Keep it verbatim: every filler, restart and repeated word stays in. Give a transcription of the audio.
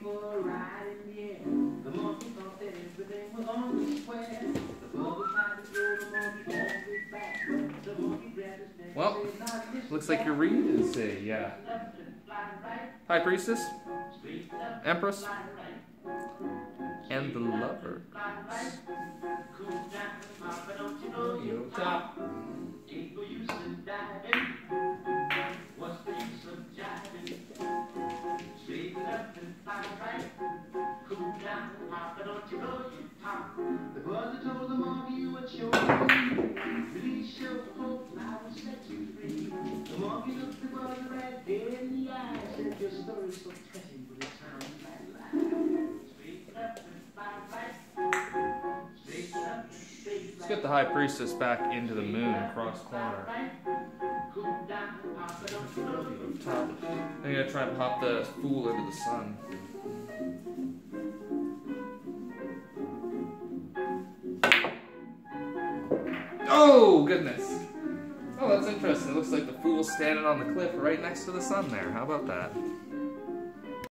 for a ride in the air. The monkey thought that everything was on the square. The bubble tried to throw the monkey off his back, but the monkey grabbed his neck. Well, looks like you're reading to say, yeah. High Priestess, Empress, and the Lover. Yo, top. The buzzer told the monkey you were chosen. Release your hope, I will set you free. The monkey looked the buzzer right dead in the eye. Said your story's so touching, but it sounds like a lie. Straighten up and fly right. Straighten up and stay flat. Let's get the High Priestess back into the moon cross corner. I'm gonna try and pop the Fool into the sun. Oh, goodness. Oh, that's interesting. It looks like the Fool's standing on the cliff right next to the sun there. How about that?